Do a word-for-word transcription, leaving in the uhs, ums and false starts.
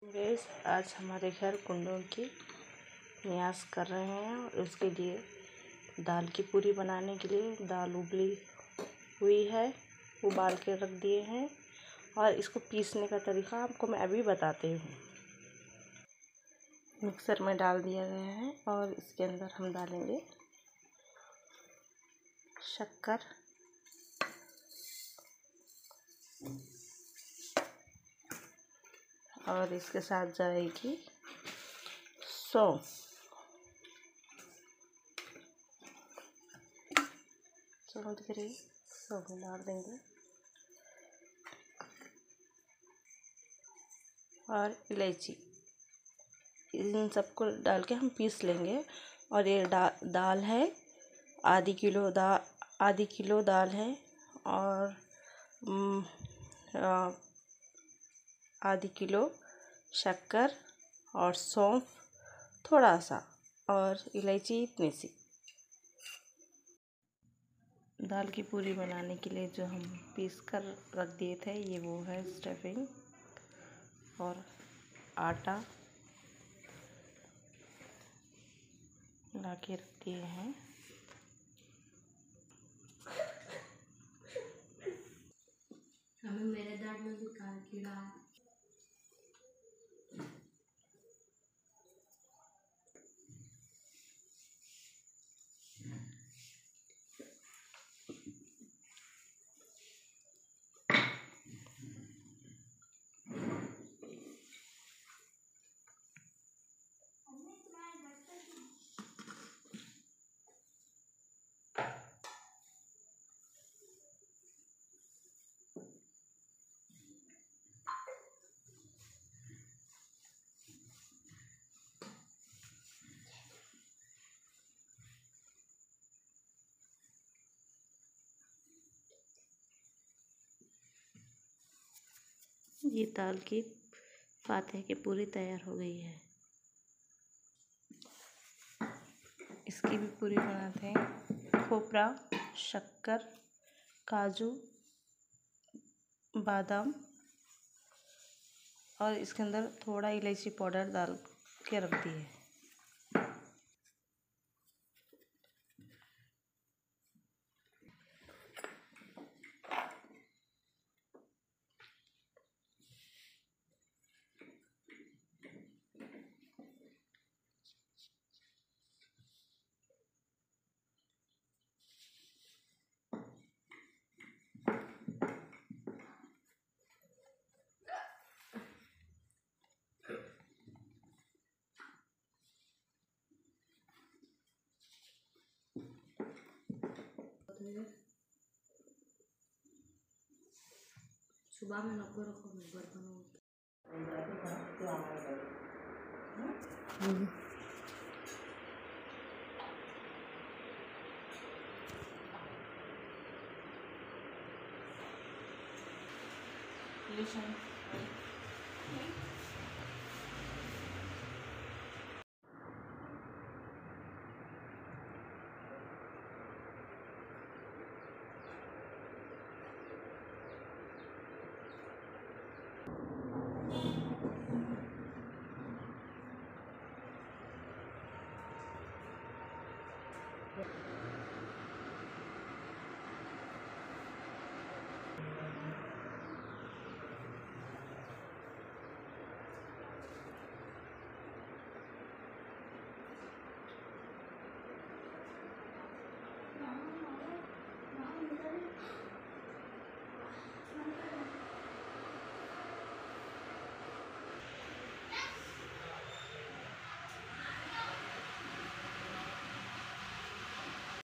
Gas आज हमारे घर कुंडों की न्यास कर रहे हैं और उसके लिए दाल की पूरी बनाने के लिए दाल उबली हुई है, उबाल के रख दिए हैं। और इसको पीसने का तरीका आपको मैं अभी बताती हूँ। मिक्सर में डाल दिया गया है और इसके अंदर हम डालेंगे शक्कर, और इसके साथ जाएगी सौंफ। सौंफ दिख रही, सौंफ डाल देंगे और इलायची। इन सबको डाल के हम पीस लेंगे। और ये डा, दाल है आधी किलो दा आधी किलो दाल है और आ, आधी किलो शक्कर और सौंफ थोड़ा सा और इलायची इतनी सी। दाल की पूरी बनाने के लिए जो हम पीस कर रख दिए थे, ये वो है स्टफिंग और आटा ला के रख दिए हैं। हमें मेरे दांत में भी काला कीड़ा है। ये दाल की फातह की पूरी तैयार हो गई है। इसकी भी पूरी बनाते हैं। खोपरा, शक्कर, काजू, बादाम और इसके अंदर थोड़ा इलायची पाउडर डाल के रख दिए। सुबह में नको रखो बर्तन में।